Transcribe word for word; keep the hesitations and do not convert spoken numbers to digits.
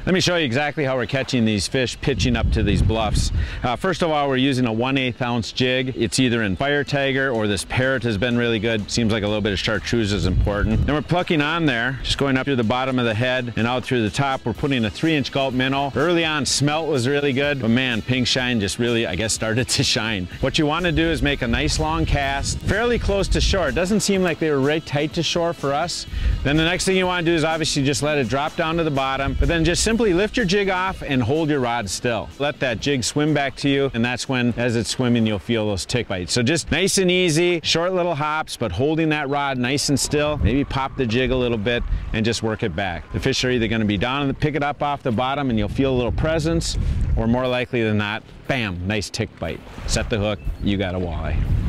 Let me show you exactly how we're catching these fish pitching up to these bluffs. Uh, first of all, we're using a one eighth ounce jig. It's either in fire tiger or this parrot has been really good. Seems like a little bit of chartreuse is important. Then we're plucking on there, just going up through the bottom of the head and out through the top. We're putting a three inch gulp minnow. Early on, smelt was really good, but man, pink shine just really, I guess, started to shine. What you want to do is make a nice long cast, fairly close to shore. It doesn't seem like they were right tight to shore for us. Then the next thing you want to do is obviously just let it drop down to the bottom, but then just simply Simply lift your jig off and hold your rod still. Let that jig swim back to you, and that's when, as it's swimming, you'll feel those tick bites. So just nice and easy, short little hops, but holding that rod nice and still. Maybe pop the jig a little bit and just work it back. The fish are either going to be down and pick it up off the bottom and you'll feel a little presence, or more likely than not, bam, nice tick bite. Set the hook, you got a walleye.